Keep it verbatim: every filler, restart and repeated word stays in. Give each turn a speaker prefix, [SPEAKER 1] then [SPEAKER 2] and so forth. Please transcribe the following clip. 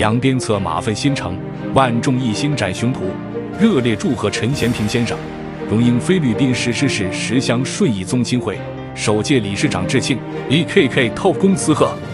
[SPEAKER 1] 扬鞭策马奋新城，万众一心展雄图。热烈祝贺陈咸平先生荣膺菲律宾石狮市十乡顺义宗亲会首届理事长致庆。E K K Top 公司贺。